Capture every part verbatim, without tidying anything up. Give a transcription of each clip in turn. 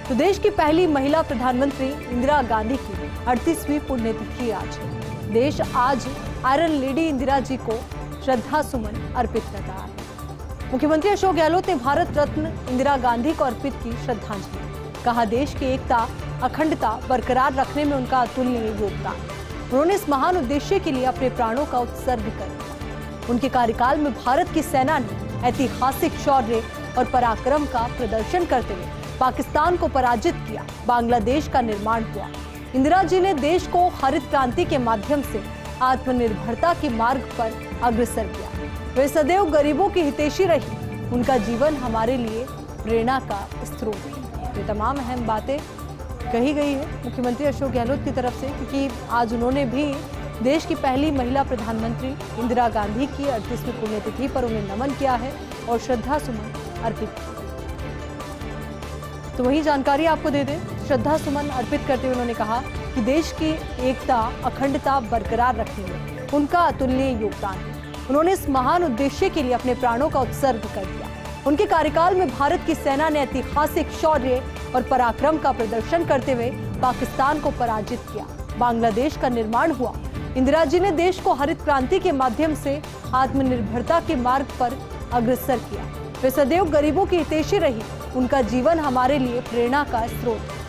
तो देश की पहली महिला प्रधानमंत्री इंदिरा गांधी की अड़तीसवीं पुण्यतिथि आज है। देश आज आयरन लेडी इंदिरा जी को श्रद्धा सुमन अर्पित कर रहा है। मुख्यमंत्री अशोक गहलोत ने भारत रत्न इंदिरा गांधी को अर्पित की श्रद्धांजलि। कहा, देश की एकता अखंडता बरकरार रखने में उनका अतुलनीय योगदान। उन्होंने इस महान उद्देश्य के लिए अपने प्राणों का उत्सर्ग कर दिया। उनके कार्यकाल में भारत की सेना ने ऐतिहासिक शौर्य और पराक्रम का प्रदर्शन करते हुए पाकिस्तान को पराजित किया। बांग्लादेश का निर्माण हुआ। इंदिरा जी ने देश को हरित क्रांति के माध्यम से आत्मनिर्भरता के मार्ग पर अग्रसर किया। वे सदैव गरीबों की हितैषी रही। उनका जीवन हमारे लिए प्रेरणा का स्रोत है। ये तमाम अहम बातें कही गई है मुख्यमंत्री अशोक गहलोत की तरफ से, क्योंकि आज उन्होंने भी देश की पहली महिला प्रधानमंत्री इंदिरा गांधी की अड़तीसवीं पुण्यतिथि पर उन्हें नमन किया है और श्रद्धा सुमन अर्पित किया। तो वही जानकारी आपको दे दें। श्रद्धा सुमन अर्पित करते हुए उन्होंने कहा कि देश की एकता अखंडता बरकरार रखने में उनका अतुलनीय योगदान है। उन्होंने इस महान उद्देश्य के लिए अपने प्राणों का उत्सर्ग कर दिया। उनके कार्यकाल में भारत की सेना ने ऐतिहासिक शौर्य और पराक्रम का प्रदर्शन करते हुए पाकिस्तान को पराजित किया। बांग्लादेश का निर्माण हुआ। इंदिरा जी ने देश को हरित क्रांति के माध्यम से आत्मनिर्भरता के मार्ग पर अग्रसर किया। वे सदैव गरीबों की हितैषी रही। उनका जीवन हमारे लिए प्रेरणा का स्रोत है।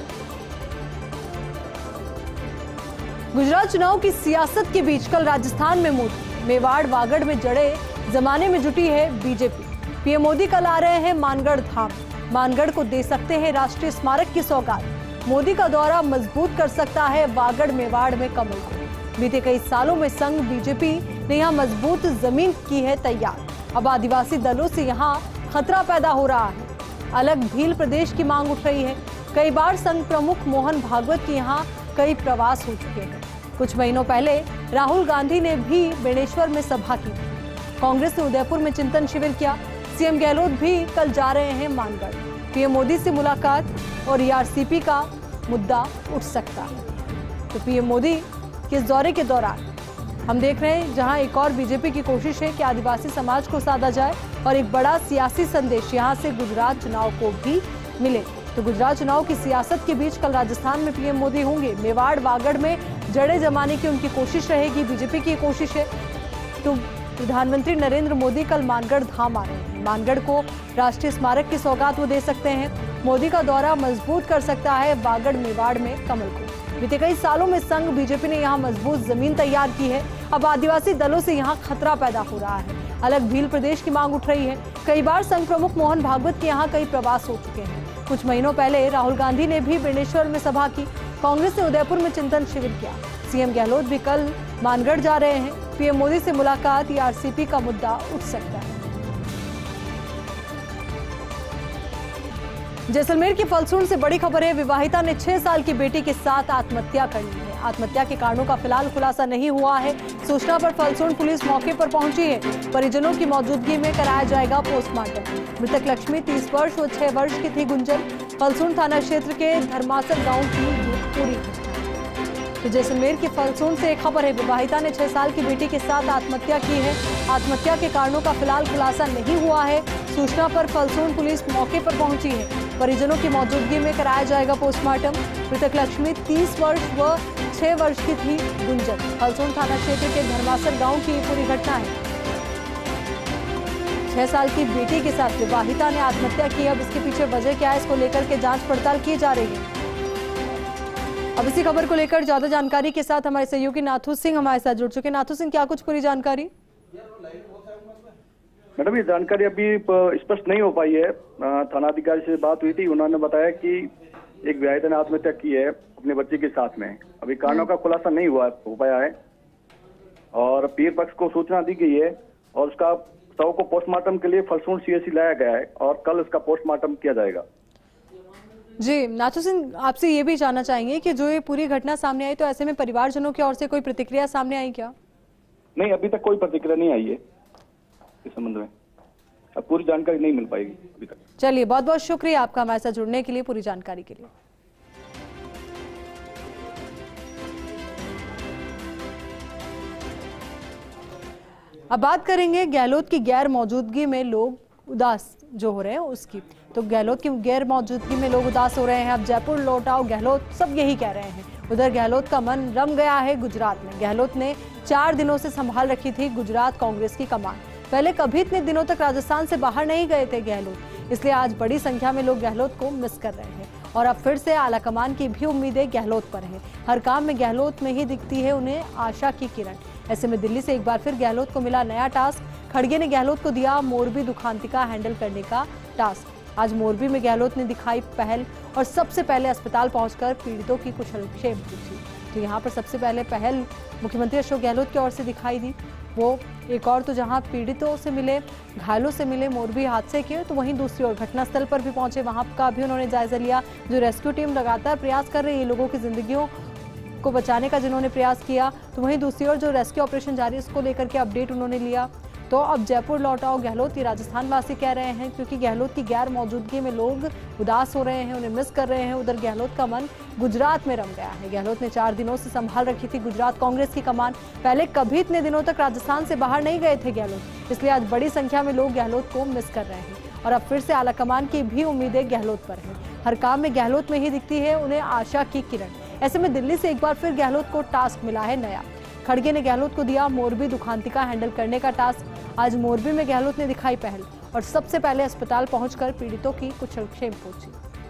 गुजरात चुनाव की सियासत के बीच कल राजस्थान में मोदी, मेवाड़ वागड़ में जड़े जमाने में जुटी है बीजेपी। पीएम मोदी कल आ रहे हैं मानगढ़ धाम। मानगढ़ को दे सकते हैं राष्ट्रीय स्मारक की सौगात। मोदी का दौरा मजबूत कर सकता है वागड़ मेवाड़ में कमल को। बीते कई सालों में संघ बीजेपी ने यहाँ मजबूत जमीन की है तैयार। अब आदिवासी दलों से यहाँ खतरा पैदा हो रहा है। अलग भील प्रदेश की मांग उठ रही है। कई बार संघ प्रमुख मोहन भागवत के यहाँ कई प्रवास हो चुके हैं। कुछ महीनों पहले राहुल गांधी ने भी बेणेश्वर में सभा की। कांग्रेस ने उदयपुर में चिंतन शिविर किया। सीएम गहलोत भी कल जा रहे हैं मानगढ़। पीएम मोदी से मुलाकात और ईआरसीपी का मुद्दा उठ सकता है। तो पीएम मोदी के इस दौरे के दौरान हम देख रहे हैं जहां एक और बीजेपी की कोशिश है कि आदिवासी समाज को साधा जाए और एक बड़ा सियासी संदेश यहां से गुजरात चुनाव को भी मिले। तो गुजरात चुनाव की सियासत के बीच कल राजस्थान में पीएम मोदी होंगे। मेवाड़ वागड़ में जड़े जमाने की उनकी कोशिश रहेगी। बीजेपी की कोशिश है। तो प्रधानमंत्री नरेंद्र मोदी कल मानगढ़ धाम आ रहे हैं। मानगढ़ को राष्ट्रीय स्मारक की सौगात वो दे सकते हैं। मोदी का दौरा मजबूत कर सकता है वागड़ मेवाड़ में कमल को। बीते कई सालों में संघ बीजेपी ने यहाँ मजबूत जमीन तैयार की है। अब आदिवासी दलों से यहाँ खतरा पैदा हो रहा है। अलग भील प्रदेश की मांग उठ रही है। कई बार संघ प्रमुख मोहन भागवत के यहाँ कई प्रवास हो चुके हैं। कुछ महीनों पहले राहुल गांधी ने भी बेणेश्वर में सभा की। कांग्रेस ने उदयपुर में चिंतन शिविर किया। सीएम गहलोत भी कल मानगढ़ जा रहे हैं। पीएम मोदी से मुलाकात, ईआरसीपी का मुद्दा उठ सकता है। जैसलमेर की फलसूंड से बड़ी खबर है। विवाहिता ने छह साल की बेटी के साथ आत्महत्या कर ली है। आत्महत्या के कारणों का फिलहाल खुलासा नहीं हुआ है। सूचना पर फलसूंड पुलिस मौके पर पहुंची है। परिजनों की मौजूदगी में कराया जाएगा पोस्टमार्टम। मृतक लक्ष्मी तीस वर्ष और छह वर्ष की थी। गुंजन फलसूंड थाना क्षेत्र के धर्मासर गांव की पूरी। तो जैसलमेर की फलसूंड से एक खबर है। विवाहिता ने छह साल की बेटी के साथ आत्महत्या की है। आत्महत्या के कारणों का फिलहाल खुलासा नहीं हुआ है। सूचना पर फलसूंड पुलिस मौके पर पहुंची है। परिजनों की मौजूदगी में कराया जाएगा पोस्टमार्टम। मृतक लक्ष्मी तीस वर्ष व छह वर्ष की थी। गुंजन फलसूंड थाना क्षेत्र के धर्मासर गांव की पूरी घटना है। छह साल की बेटी के साथ विवाहिता ने आत्महत्या की। अब इसके पीछे वजह क्या है, इसको लेकर के जांच पड़ताल की जा रही है। अब इसी खबर को लेकर ज्यादा जानकारी के साथ हमारे सहयोगी नाथू सिंह हमारे साथ जुड़ चुके हैं। नाथू सिंह, क्या कुछ पूरी जानकारी? मैडम, ये जानकारी अभी स्पष्ट नहीं हो पाई है। थानाधिकारी से बात हुई थी। उन्होंने बताया कि एक विवाहिता ने आत्महत्या की है अपने बच्चे के साथ में। अभी कारणों का खुलासा नहीं हुआ हो पाया है और पीर पक्ष को सूचना दी गई है और उसका शव को पोस्टमार्टम के लिए फलसूंड सीएचसी लाया गया है और कल उसका पोस्टमार्टम किया जाएगा। जी नाथू सिंह, आपसे ये भी जानना चाहेंगे कि जो ये पूरी घटना सामने आई, तो ऐसे में परिवारजनों की ओर से कोई प्रतिक्रिया सामने आई क्या? नहीं, अभी तक कोई प्रतिक्रिया नहीं आई है इस संबंध में। अब पूरी जानकारी नहीं मिल पाएगी अभी तक। चलिए, बहुत बहुत शुक्रिया आपका हमारे साथ जुड़ने के लिए, पूरी जानकारी के लिए। अब बात करेंगे गहलोत की गैर मौजूदगी में लोग उदास जो हो रहे हैं उसकी। तो गहलोत की गैर मौजूदगी में लोग उदास हो रहे हैं। अब जयपुर लौट आओ गहलोत, सब यही कह रहे हैं। उधर गहलोत का मन रम गया है गुजरात में। गहलोत ने चार दिनों से संभाल रखी थी गुजरात कांग्रेस की कमान। पहले कभी इतने दिनों तक राजस्थान से बाहर नहीं गए थे गहलोत, इसलिए आज बड़ी संख्या में लोग गहलोत को मिस कर रहे हैं। और अब फिर से आलाकमान की भी उम्मीदें गहलोत पर हैं। हर काम में गहलोत में ही दिखती है उन्हें आशा की किरण। ऐसे में दिल्ली से एक बार फिर गहलोत को मिला नया टास्क। खड़गे ने गहलोत को दिया मोरबी दुखांतिका हैंडल करने का टास्क। आज मोरबी में गहलोत ने दिखाई पहल और सबसे पहले अस्पताल पहुंचकर पीड़ितों की कुशलक्षेम पूछी। तो यहाँ पर सबसे पहले पहल मुख्यमंत्री अशोक गहलोत की ओर से दिखाई दी। वो एक और तो जहां पीड़ितों से मिले, घायलों से मिले मोरबी हादसे के, तो वहीं दूसरी ओर घटनास्थल पर भी पहुंचे, वहां का भी उन्होंने जायजा लिया। जो रेस्क्यू टीम लगातार प्रयास कर रही है लोगों की जिंदगियों को बचाने का, जिन्होंने प्रयास किया, तो वहीं दूसरी ओर जो रेस्क्यू ऑपरेशन जारी है उसको लेकर के अपडेट उन्होंने लिया। तो अब जयपुर लौट आओ गहलोत, ये राजस्थान वासी कह रहे हैं, क्योंकि गहलोत की गैर मौजूदगी में लोग उदास हो रहे हैं, उन्हें मिस कर रहे हैं। उधर गहलोत का मन गुजरात में रम गया है। गहलोत ने चार दिनों से संभाल रखी थी गुजरात कांग्रेस की कमान। पहले कभी इतने दिनों तक राजस्थान से बाहर नहीं गए थे गहलोत, इसलिए आज बड़ी संख्या में लोग गहलोत को मिस कर रहे हैं। और अब फिर से आलाकमान की भी उम्मीदें गहलोत पर हैं। हर काम में गहलोत में ही दिखती है उन्हें आशा की किरण। ऐसे में दिल्ली से एक बार फिर गहलोत को टास्क मिला है नया। खड़गे ने गहलोत को दिया मोरबी दुखांतिका हैंडल करने का टास्क। आज मोरबी में गहलोत ने दिखाई पहल और सबसे पहले अस्पताल पहुंचकर पीड़ितों की कुशलक्षेम पूछी।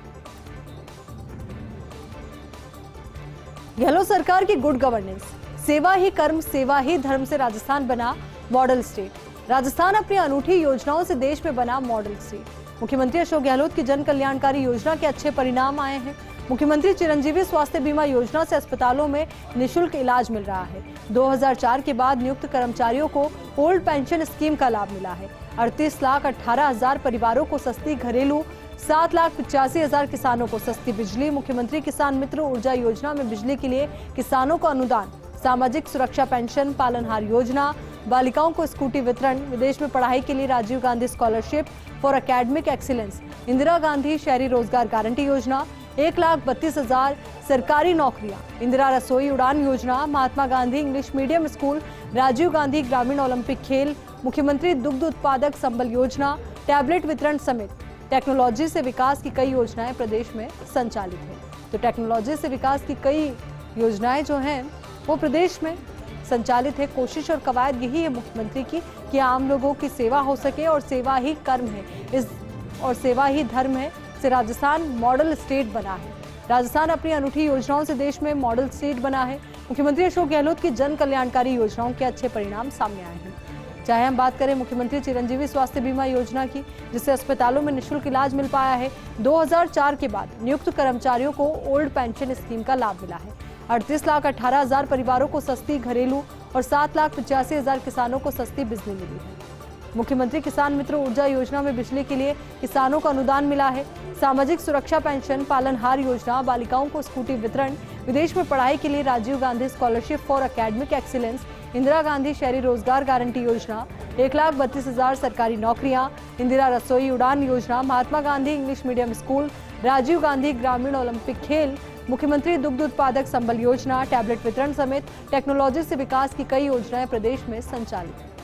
गहलोत सरकार की गुड गवर्नेंस, सेवा ही कर्म सेवा ही धर्म से राजस्थान बना मॉडल स्टेट। राजस्थान अपनी अनूठी योजनाओं से देश में बना मॉडल स्टेट। मुख्यमंत्री अशोक गहलोत की जन कल्याणकारी योजना के अच्छे परिणाम आए हैं। मुख्यमंत्री चिरंजीवी स्वास्थ्य बीमा योजना से अस्पतालों में निशुल्क इलाज मिल रहा है। दो हज़ार चार के बाद नियुक्त कर्मचारियों को ओल्ड पेंशन स्कीम का लाभ मिला है। अड़तीस लाख अठारह हजार परिवारों को सस्ती घरेलू, सात लाख पिचासी हजार किसानों को सस्ती बिजली। मुख्यमंत्री किसान मित्र ऊर्जा योजना में बिजली के लिए किसानों को अनुदान। सामाजिक सुरक्षा पेंशन, पालनहार योजना, बालिकाओं को स्कूटी वितरण। विदेश में पढ़ाई के लिए Rajiv Gandhi scholarship for academic excellence. Indira Gandhi शहरी रोजगार गारंटी योजना, एक लाख बत्तीस हजार सरकारी नौकरियां। इंदिरा रसोई उड़ान योजना, Mahatma Gandhi English medium school, Rajiv Gandhi ग्रामीण ओलंपिक खेल, मुख्यमंत्री दुग्ध उत्पादक संबल योजना, टैबलेट वितरण समेत टेक्नोलॉजी से विकास की कई योजनाएं प्रदेश में संचालित है। तो टेक्नोलॉजी से विकास की कई योजनाएं जो हैं वो प्रदेश में संचालित है। कोशिश और कवायद यही है मुख्यमंत्री की कि आम लोगों की सेवा हो सके, और सेवा ही कर्म है इस और सेवा ही धर्म है। से राजस्थान मॉडल स्टेट बना है। राजस्थान अपनी अनूठी योजनाओं से देश में मॉडल स्टेट बना है। मुख्यमंत्री अशोक गहलोत की जन कल्याणकारी योजनाओं के अच्छे परिणाम सामने आए हैं। चाहे हम बात करें मुख्यमंत्री चिरंजीवी स्वास्थ्य बीमा योजना की, जिससे अस्पतालों में निःशुल्क इलाज मिल पाया है। दो हज़ार चार के बाद नियुक्त कर्मचारियों को ओल्ड पेंशन स्कीम का लाभ मिला है। अड़तीस लाख अठारह हजार परिवारों को सस्ती घरेलू और सात लाख पिचासी हजार किसानों को सस्ती बिजली मिली है। मुख्यमंत्री किसान मित्र ऊर्जा योजना में बिजली के लिए किसानों को अनुदान मिला है। सामाजिक सुरक्षा पेंशन, पालनहार योजना, बालिकाओं को स्कूटी वितरण, विदेश में पढ़ाई के लिए Rajiv Gandhi scholarship for academic excellence, Indira Gandhi शहरी रोजगार गारंटी योजना, एक लाख बत्तीस हजार सरकारी नौकरियां, इंदिरा रसोई उड़ान योजना, Mahatma Gandhi English medium school, Rajiv Gandhi ग्रामीण ओलंपिक खेल, मुख्यमंत्री दुग्ध उत्पादक संबल योजना, टैबलेट वितरण समेत टेक्नोलॉजी से विकास की कई योजनाएं प्रदेश में संचालित है।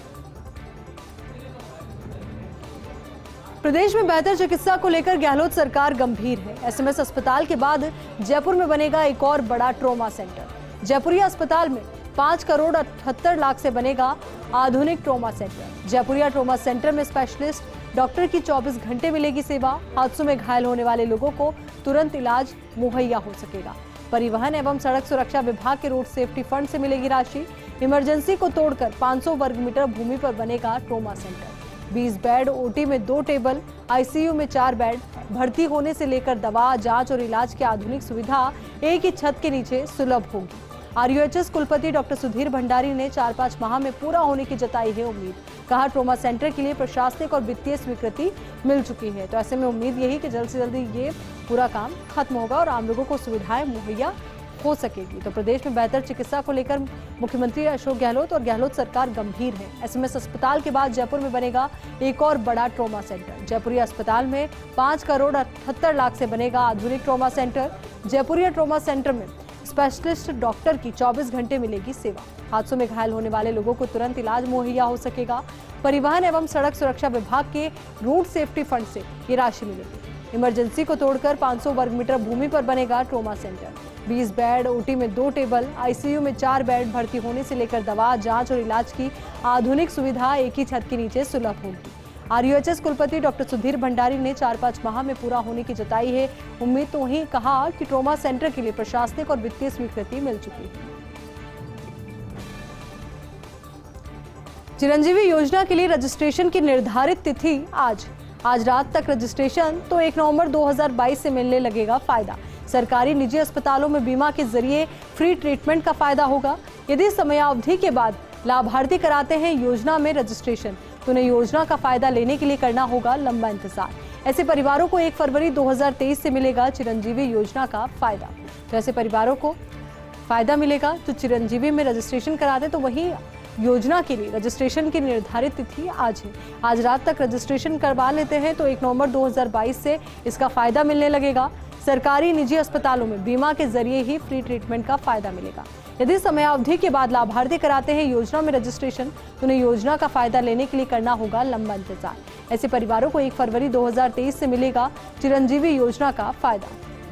प्रदेश में बेहतर चिकित्सा को लेकर गहलोत सरकार गंभीर है। एसएमएस अस्पताल के बाद जयपुर में बनेगा एक और बड़ा ट्रोमा सेंटर। जयपुरिया अस्पताल में पाँच करोड़ अठहत्तर लाख से बनेगा आधुनिक trauma centre. Jaipuria trauma centre में स्पेशलिस्ट डॉक्टर की चौबीस घंटे मिलेगी सेवा। हादसों में घायल होने वाले लोगों को तुरंत इलाज मुहैया हो सकेगा। परिवहन एवं सड़क सुरक्षा विभाग के रोड सेफ्टी फंड से मिलेगी राशि। इमरजेंसी को तोड़कर पाँच सौ वर्ग मीटर भूमि पर बनेगा ट्रोमा सेंटर। बीस बेड, ओटी में दो टेबल, आईसीयू में चार बेड, भर्ती होने से लेकर दवा, जांच और इलाज की आधुनिक सुविधा एक ही छत के नीचे सुलभ होगी। आरयूएचएस कुलपति डॉक्टर सुधीर भंडारी ने चार पाँच माह में पूरा होने की जताई है उम्मीद। कहा ट्रोमा सेंटर के लिए प्रशासनिक और वित्तीय स्वीकृति मिल चुकी है, तो ऐसे में उम्मीद यही कि जल्द से जल्दी ये पूरा काम खत्म होगा और आम लोगों को सुविधाएं मुहैया हो सकेगी। तो प्रदेश में बेहतर चिकित्सा को लेकर मुख्यमंत्री अशोक गहलोत और गहलोत सरकार गंभीर है। एसएमएस अस्पताल के बाद जयपुर में बनेगा एक और बड़ा ट्रोमा सेंटर। जयपुरिया अस्पताल में पाँच करोड़ अठहत्तर लाख से बनेगा आधुनिक trauma centre. Jaipuria trauma centre में स्पेशलिस्ट डॉक्टर की चौबीस घंटे मिलेगी सेवा। हादसों में घायल होने वाले लोगों को तुरंत इलाज मुहैया हो सकेगा। परिवहन एवं सड़क सुरक्षा विभाग के रूट सेफ्टी फंड से ये राशि मिलेगी। इमरजेंसी को तोड़कर पाँच सौ वर्ग मीटर भूमि पर बनेगा ट्रोमा सेंटर। बीस बेड, ओटी में दो टेबल, आईसीयू में चार बेड, भर्ती होने से लेकर दवा, जांच और इलाज की आधुनिक सुविधा एक ही छत के नीचे सुलभ होगी। आरयूएचएस कुलपति डॉक्टर सुधीर भंडारी ने चार पाँच माह में पूरा होने की जताई है उम्मीद। तो वहीं कहा कि ट्रोमा सेंटर के लिए प्रशासनिक और वित्तीय स्वीकृति मिल चुकी है। चिरंजीवी योजना के लिए रजिस्ट्रेशन की निर्धारित तिथि आज आज रात तक रजिस्ट्रेशन तो एक नवंबर दो हज़ार बाईस से मिलने लगेगा फायदा। सरकारी निजी अस्पतालों में बीमा के जरिए फ्री ट्रीटमेंट का फायदा होगा। यदि समयावधि के बाद लाभार्थी कराते हैं योजना में रजिस्ट्रेशन तो उन्हें योजना का फायदा लेने के लिए करना होगा लंबा इंतजार। ऐसे परिवारों को एक फरवरी दो हज़ार तेईस से मिलेगा चिरंजीवी योजना का फायदा। तो ऐसे परिवारों को फायदा मिलेगा तो चिरंजीवी में रजिस्ट्रेशन कराते, तो वही योजना के लिए रजिस्ट्रेशन की निर्धारित तिथि आज है। आज रात तक रजिस्ट्रेशन करवा लेते हैं तो एक नवंबर दो हज़ार बाईस से इसका फायदा मिलने लगेगा। सरकारी निजी अस्पतालों में बीमा के जरिए ही फ्री ट्रीटमेंट का फायदा मिलेगा। यदि समयावधि के बाद लाभार्थी कराते हैं योजना में रजिस्ट्रेशन तो उन्हें योजना का फायदा लेने के लिए करना होगा लंबा इंतजार। ऐसे परिवारों को एक फरवरी दो हज़ार तेईस से मिलेगा चिरंजीवी योजना का फायदा।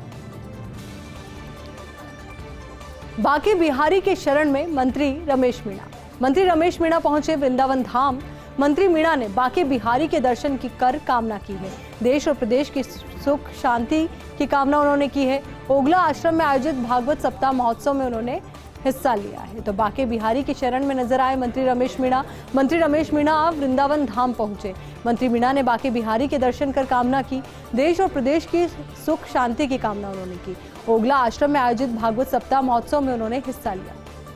बांके बिहारी के शरण में मंत्री रमेश मीणा। मंत्री रमेश मीणा पहुंचे वृंदावन धाम। मंत्री मीणा ने बांके बिहारी के दर्शन की कर कामना की है। देश और प्रदेश की सुख शांति की कामना उन्होंने की है। ओगला आश्रम में आयोजित भागवत सप्ताह महोत्सव में उन्होंने हिस्सा लिया है। तो बांके बिहारी की शरण में नजर आए मंत्री रमेश मीणा। मंत्री रमेश मीणा वृंदावन धाम पहुंचे। मंत्री मीणा ने बांके बिहारी के दर्शन कर कामना की। देश और प्रदेश की सुख शांति की कामना उन्होंने की। ओगला आश्रम में आयोजित भागवत सप्ताह महोत्सव में उन्होंने हिस्सा लिया।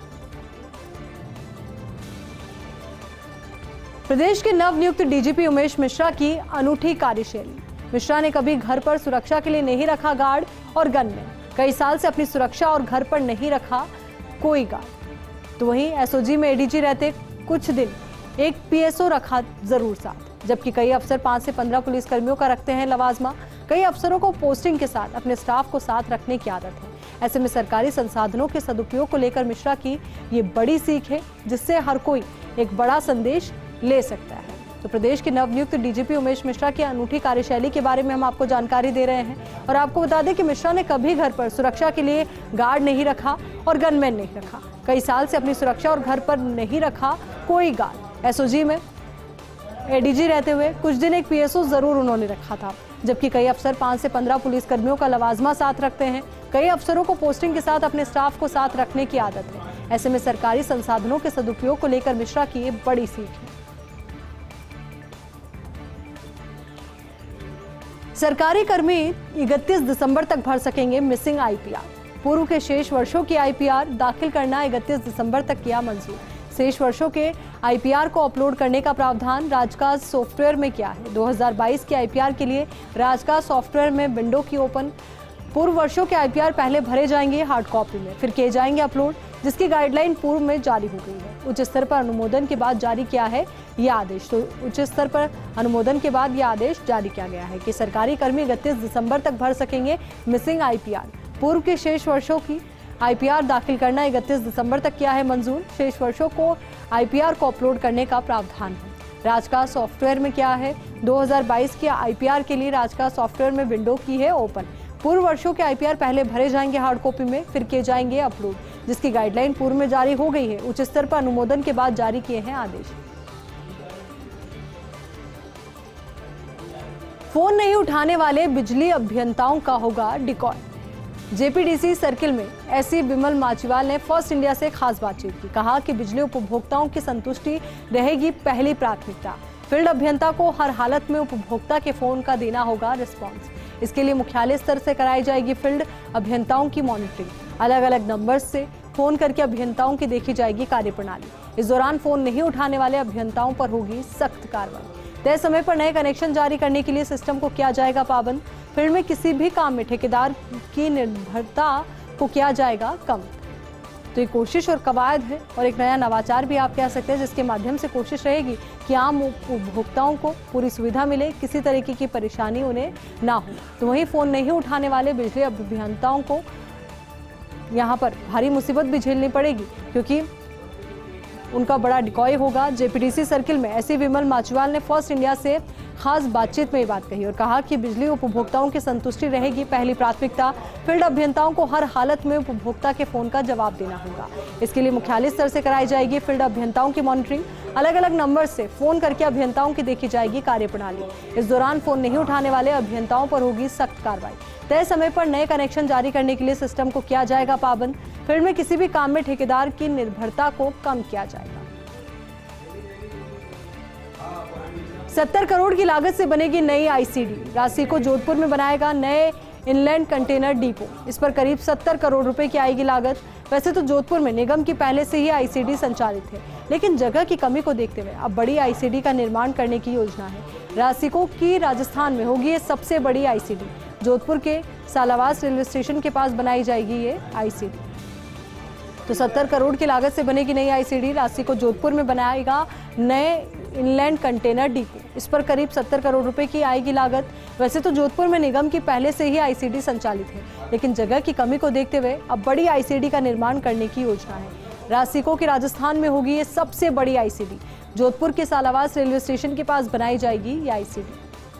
प्रदेश के नवनियुक्त डीजीपी उमेश मिश्रा की अनूठी कार्यशैली। मिश्रा ने कभी घर पर सुरक्षा के लिए नहीं रखा गार्ड और गनमैन। कई साल से अपनी सुरक्षा और घर पर नहीं रखा कोई गार्ड। तो वहीं एसओजी में एडीजी रहते कुछ दिन एक पीएसओ रखा जरूर साथ, जबकि कई अफसर पांच से पंद्रह पुलिस कर्मियों का रखते हैं लवाजमा। कई अफसरों को पोस्टिंग के साथ अपने स्टाफ को साथ रखने की आदत है। ऐसे में सरकारी संसाधनों के सदुपयोग को लेकर मिश्रा की ये बड़ी सीख है, जिससे हर कोई एक बड़ा संदेश ले सकता है। तो प्रदेश के नवनियुक्त डीजीपी उमेश मिश्रा की अनूठी कार्यशैली के बारे में हम आपको जानकारी दे रहे हैं। और आपको बता दें कि मिश्रा ने कभी घर पर सुरक्षा के लिए गार्ड नहीं रखा और गनमैन नहीं रखा। कई साल से अपनी सुरक्षा और घर पर नहीं रखा कोई गार्ड। एसओजी में एडीजी रहते हुए कुछ दिन एक पीएसओ जरूर उन्होंने रखा था, जबकि कई अफसर पांच से पंद्रह पुलिस कर्मियों का लवाजमा साथ रखते हैं। कई अफसरों को पोस्टिंग के साथ अपने स्टाफ को साथ रखने की आदत है। ऐसे में सरकारी संसाधनों के सदुपयोग को लेकर मिश्रा की ये बड़ी सीख है। सरकारी कर्मी इकतीस दिसंबर तक भर सकेंगे मिसिंग आईपीआर। पूर्व के शेष वर्षों की आईपीआर दाखिल करना इकतीस दिसंबर तक किया मंजूर। शेष वर्षों के आईपीआर को अपलोड करने का प्रावधान राजकाज सॉफ्टवेयर में किया है। दो हज़ार बाईस के आईपीआर के लिए राजकाज सॉफ्टवेयर में विंडो की ओपन। पूर्व वर्षों के आईपीआर पहले भरे जाएंगे हार्ड कॉपी में, फिर किए जाएंगे अपलोड, जिसकी गाइडलाइन पूर्व में जारी हो गई है। उच्च स्तर पर अनुमोदन के बाद जारी किया है यह आदेश। तो उच्च स्तर पर अनुमोदन के बाद यह आदेश जारी किया गया है कि सरकारी कर्मी इकतीस दिसंबर तक भर सकेंगे मिसिंग आईपीआर। पूर्व के शेष वर्षों की आईपीआर दाखिल करना इकतीस दिसंबर तक किया है मंजूर। शेष वर्षों को आईपीआर को अपलोड करने का प्रावधान है। राजकाज सॉफ्टवेयर में क्या है, दो हज़ार बाईस के आईपीआर के लिए राजकाज सॉफ्टवेयर में विंडो की है ओपन। पूर्व वर्षों के आईपीआर पहले भरे जाएंगे हार्ड कॉपी में, फिर किए जाएंगे अपलोड, जिसकी गाइडलाइन पूर्व में जारी हो गई है। उच्च स्तर पर अनुमोदन के बाद जारी किए हैं आदेश। फोन नहीं उठाने वाले बिजली अभियंताओं का होगा डिकॉय। जेपीडीसी सर्किल में एससी बिमल माचीवाल ने फर्स्ट इंडिया से खास बातचीत की। कहा कि बिजली उपभोक्ताओं की संतुष्टि रहेगी पहली प्राथमिकता। फील्ड अभियंता को हर हालत में उपभोक्ता के फोन का देना होगा रिस्पॉन्स। इसके लिए मुख्यालय स्तर से कराई जाएगी फील्ड अभियंताओं की मॉनिटरिंग। अलग अलग नंबर से फोन करके अभियंताओं की देखी जाएगी कार्यप्रणाली। इस दौरान फोन नहीं उठाने वाले अभियंताओं पर होगी सख्त कार्रवाई। तय समय पर नए कनेक्शन जारी करने के लिए सिस्टम को किया जाएगा पाबंद। फील्ड में किसी भी काम में ठेकेदार की निर्भरता को किया जाएगा कम। तो ये कोशिश और कवायद है और एक नया नवाचार भी आप कह सकते हैं, जिसके माध्यम से कोशिश रहेगी कि आम उपभोक्ताओं को पूरी सुविधा मिले, किसी तरीके की परेशानी उन्हें ना हो। तो वहीं फोन नहीं उठाने वाले बिजली अभियंताओं को यहाँ पर भारी मुसीबत भी झेलनी पड़ेगी, क्योंकि उनका बड़ा डिकॉय होगा। जेपीडीसी सर्किल में एससी विमल माचवाल ने फर्स्ट इंडिया से खास बातचीत में ये बात कही और कहा कि बिजली उपभोक्ताओं की संतुष्टि रहेगी पहली प्राथमिकता। फील्ड अभियंताओं को हर हालत में उपभोक्ता के फोन का जवाब देना होगा। इसके लिए मुख्यालय स्तर से कराई जाएगी फील्ड अभियंताओं की मॉनिटरिंग। अलग अलग नंबर से फोन करके अभियंताओं की देखी जाएगी कार्यप्रणाली। इस दौरान फोन नहीं उठाने वाले अभियंताओं पर होगी सख्त कार्रवाई। तय समय पर नए कनेक्शन जारी करने के लिए सिस्टम को किया जाएगा पाबंद। फील्ड में किसी भी काम में ठेकेदार की निर्भरता को कम किया जाएगा। सत्तर करोड़ की लागत से बनेगी नई आईसीडी। राशि को जोधपुर में बनाएगा नए इनलैंड कंटेनर डिपो। इस पर करीब सत्तर करोड़ रुपए की आएगी लागत। वैसे तो जोधपुर में निगम की पहले से ही आईसीडी संचालित है, लेकिन जगह की कमी को देखते हुए अब बड़ी आईसीडी का निर्माण करने की योजना है। रासिको की राजस्थान में होगी ये सबसे बड़ी आईसीडी। जोधपुर के सालावास रेलवे स्टेशन के पास बनाई जाएगी ये आईसीडी। तो सत्तर करोड़ की लागत से बनेगी नई आईसीडी। राशि को जोधपुर में बनाएगा नए इनलैंड कंटेनर डिपो। इस पर करीब सत्तर करोड़ रुपए की आएगी लागत। वैसे तो जोधपुर में निगम की पहले से ही आईसीडी संचालित है, लेकिन जगह की कमी को देखते हुए अब बड़ी आईसीडी का निर्माण करने की योजना है। रासिको की राजस्थान में होगी ये सबसे बड़ी आईसीडी। जोधपुर के सालावास रेलवे स्टेशन के पास बनाई जाएगी ये आईसीडी।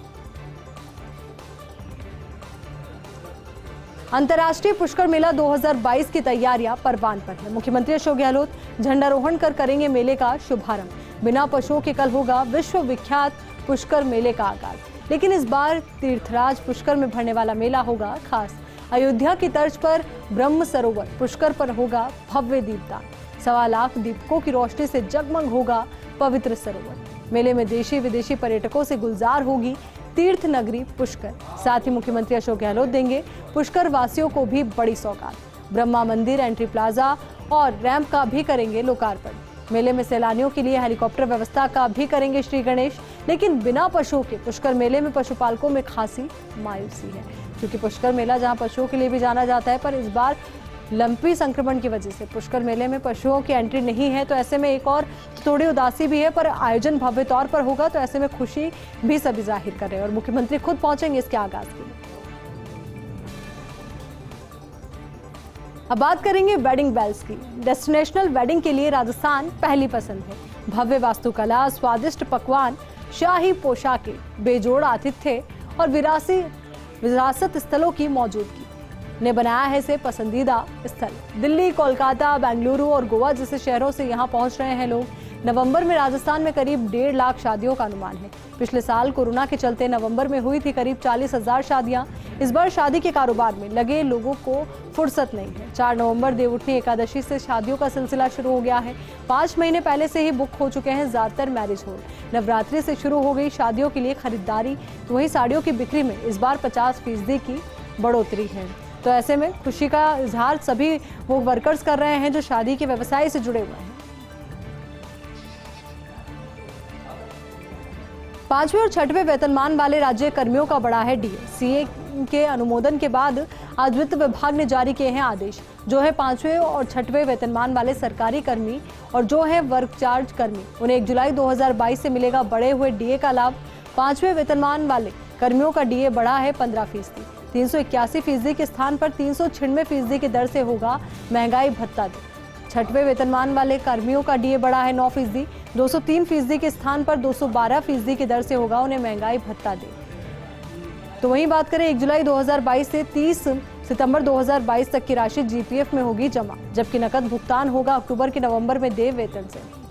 अंतर्राष्ट्रीय पुष्कर मेला दो हज़ार बाईस की तैयारियां परवान पर है। मुख्यमंत्री अशोक गहलोत झंडारोहण कर करेंगे मेले का शुभारंभ। बिना पशुओं के कल होगा विश्व विख्यात पुष्कर मेले का आगाज। लेकिन इस बार तीर्थराज पुष्कर में भरने वाला मेला होगा खास। अयोध्या की तर्ज पर ब्रह्म सरोवर पुष्कर पर होगा भव्य दीपदान। सवा लाख दीपकों की रोशनी से जगमग होगा पवित्र सरोवर। मेले में देशी विदेशी पर्यटकों से गुलजार होगी तीर्थ नगरी पुष्कर। साथ ही मुख्यमंत्री अशोक गहलोत देंगे पुष्कर वासियों को भी बड़ी सौगात। ब्रह्मा मंदिर, एंट्री प्लाजा और रैंप का भी करेंगे लोकार्पण। मेले में सैलानियों के लिए हेलीकॉप्टर व्यवस्था का भी करेंगे श्री गणेश। लेकिन बिना पशुओं के पुष्कर मेले में पशुपालकों में खासी मायूसी है, क्योंकि पुष्कर मेला जहां पशुओं के लिए भी जाना जाता है, पर इस बार लंपी संक्रमण की वजह से पुष्कर मेले में पशुओं की एंट्री नहीं है। तो ऐसे में एक और थोड़ी उदासी भी है, पर आयोजन भव्य तौर पर होगा, तो ऐसे में खुशी भी सभी जाहिर कर रहे हैं और मुख्यमंत्री खुद पहुंचेंगे इसके आगाज के लिए। अब बात करेंगे वेडिंग बेल्स की। डेस्टिनेशनल वेडिंग के लिए राजस्थान पहली पसंद है। भव्य वास्तुकला, स्वादिष्ट पकवान, शाही पोशाकें, बेजोड़ आतिथ्य और विरासी विरासत स्थलों की मौजूदगी ने बनाया है इसे पसंदीदा स्थल। दिल्ली, कोलकाता, बेंगलुरु और गोवा जैसे शहरों से यहाँ पहुंच रहे हैं लोग। नवंबर में राजस्थान में करीब डेढ़ लाख शादियों का अनुमान है। पिछले साल कोरोना के चलते नवंबर में हुई थी करीब चालीस हजार शादियां। इस बार शादी के कारोबार में लगे लोगों को फुर्सत नहीं है। चार नवंबर देवउठनी एकादशी से शादियों का सिलसिला शुरू हो गया है। पाँच महीने पहले से ही बुक हो चुके हैं ज्यादातर मैरिज हॉल। नवरात्रि से शुरू हो गई शादियों के लिए खरीदारी। तो वहीं साड़ियों की बिक्री में इस बार पचास फीसदी की बढ़ोतरी है। तो ऐसे में खुशी का इजहार सभी वो वर्कर्स कर रहे हैं जो शादी के व्यवसाय से जुड़े हुए हैं। पांचवें और छठवें वेतनमान वाले राज्य कर्मियों का बढ़ा है डीए। सीए के अनुमोदन के बाद आज वित्त विभाग ने जारी किए हैं आदेश। जो है पांचवें और छठवें वेतनमान वाले सरकारी कर्मी और जो है वर्क चार्ज कर्मी, उन्हें एक जुलाई दो हज़ार बाईस से मिलेगा बढ़े हुए डीए का लाभ। पांचवें वेतनमान वाले कर्मियों का डीए बढ़ा है पंद्रह फीसदी। तीन सौ इक्यासी फीसदी के स्थान पर तीन सौ छियानवे फीसदी की दर से होगा महंगाई भत्ता दे। छठवें वेतनमान वाले कर्मियों का डीए बढ़ा है नौ फीसदी। दो सौ तीन फीसदी के स्थान पर दो सौ बारह फीसदी की दर से होगा उन्हें महंगाई भत्ता दे। तो वहीं बात करें एक जुलाई दो हज़ार बाईस से तीस सितंबर दो हज़ार बाईस तक की राशि जीपीएफ में होगी जमा, जबकि नकद भुगतान होगा अक्टूबर के नवंबर में देय वेतन से।